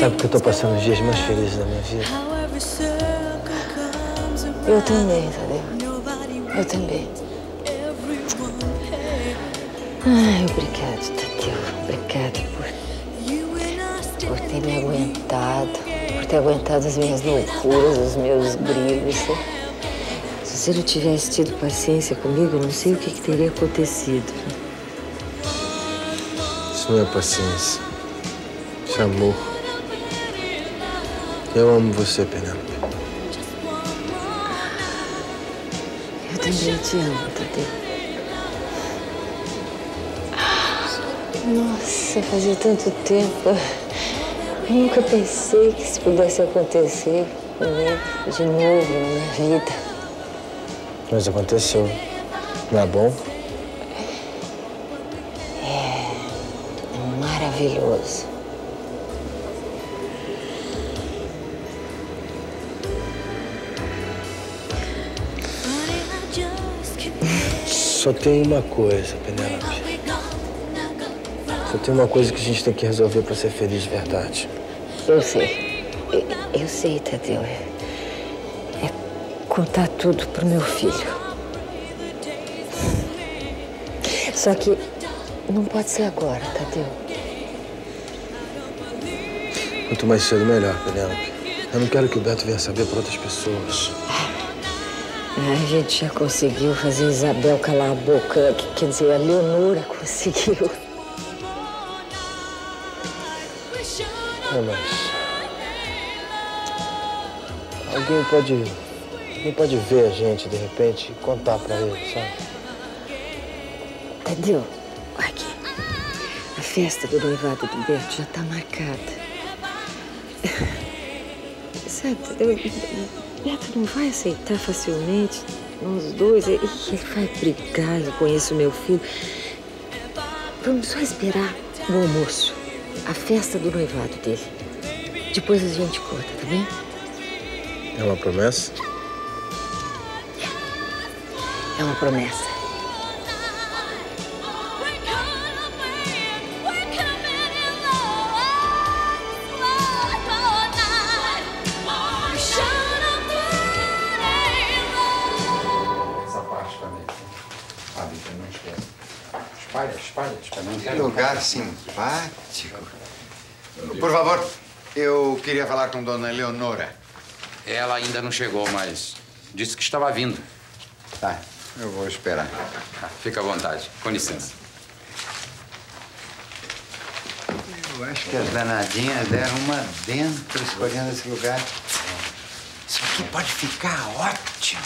sabe que eu tô passando os dias mais felizes da minha vida? Eu também, Tadeu. Eu também. Ai, obrigado, Tadeu. Obrigada por ter me aguentado, por ter aguentado as minhas loucuras, os meus brilhos. Se você não tivesse tido paciência comigo, eu não sei o que teria acontecido. Isso não é paciência. Isso é amor. Eu amo você, Penélope. Eu também te amo, Tadeu. Nossa, fazia tanto tempo. Eu nunca pensei que isso pudesse acontecer comigo de novo na minha vida. Mas aconteceu. Não é bom? É maravilhoso. Só tem uma coisa, Penélope. Só tem uma coisa que a gente tem que resolver pra ser feliz de verdade. Eu sei. Eu sei, Tadeu. É contar tudo pro meu filho. Só que não pode ser agora, Tadeu. Quanto mais cedo, melhor, Penélope. Eu não quero que o Beto venha saber por outras pessoas. A gente já conseguiu fazer Isabel calar a boca. Quer dizer, a Leonora conseguiu. Mas alguém pode ver a gente de repente e contar pra ele, sabe? Tadeu, aqui. A festa do noivado do Beto já tá marcada. Sabe, Tadeu, o Beto não vai aceitar facilmente nós dois. Ele vai brigar, eu conheço meu filho. Vamos só esperar o almoço. A festa do noivado dele. Depois a gente conta, tá bem? É uma promessa? É uma promessa. Essa parte também. Sabe, que não esquece. Espalha. Que lugar simpático. Por favor, eu queria falar com Dona Eleonora. Ela ainda não chegou, mas disse que estava vindo. Tá, eu vou esperar. Fica à vontade. Com licença. Eu acho que as danadinhas deram uma dentro escolhendo esse lugar. Isso aqui pode ficar ótimo.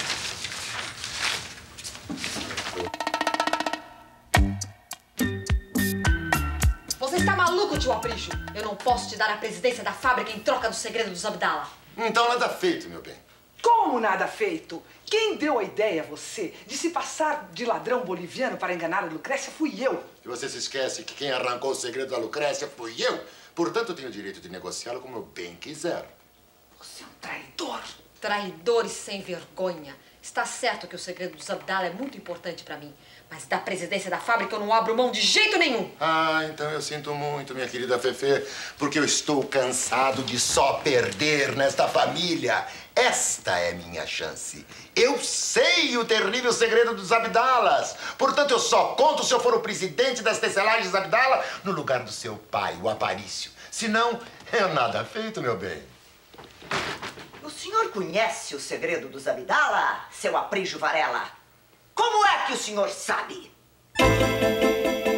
Você está maluco, tio Aprígio? Eu não posso te dar a presidência da fábrica em troca do segredo dos Abdala. Então nada feito, meu bem. Como nada feito? Quem deu a ideia a você de se passar de ladrão boliviano para enganar a Lucrécia fui eu. E você se esquece que quem arrancou o segredo da Lucrécia fui eu. Portanto, eu tenho o direito de negociá-lo como eu bem quiser. Você é um traidor. Traidor e sem vergonha. Está certo que o segredo dos Abdala é muito importante para mim, mas da presidência da fábrica eu não abro mão de jeito nenhum. Ah, então eu sinto muito, minha querida Fefê, porque eu estou cansado de só perder nesta família. Esta é minha chance. Eu sei o terrível segredo dos Abdalas. Portanto, eu só conto se eu for o presidente das tecelagens Abdala no lugar do seu pai, o Aparício. Senão, é nada feito, meu bem. O senhor conhece o segredo dos Abdala, seu Aprígio Varela? Como é que o senhor sabe?